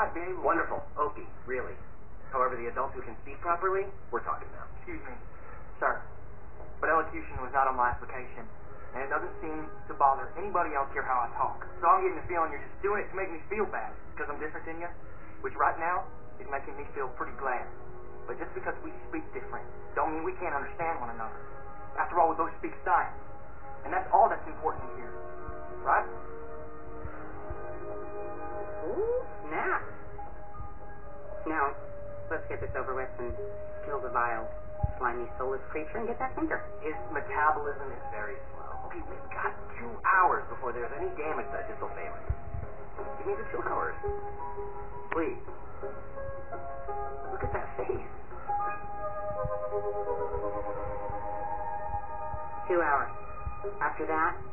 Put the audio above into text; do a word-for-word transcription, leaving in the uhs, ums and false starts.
right, babe. Wonderful. Okie, really. However, the adults who can speak properly, we're talking about. Excuse me, sir, but elocution was not on my application, and it doesn't seem to bother anybody else here how I talk. So I'm getting the feeling you're just doing it to make me feel bad, because I'm different than you, which right now is making me feel pretty glad. But just because we speak different, don't mean we can't understand one another. After all, we both speak science, and that's all that's important here, right? Ooh, snap. Now, let's get this over with and kill the vile, slimy, soulless creature and get that finger. His metabolism is very slow. Okay, we've got two hours before there's any damage to that distal phalanx. Give me the two hours. Please. Look at that face. Two hours. After that,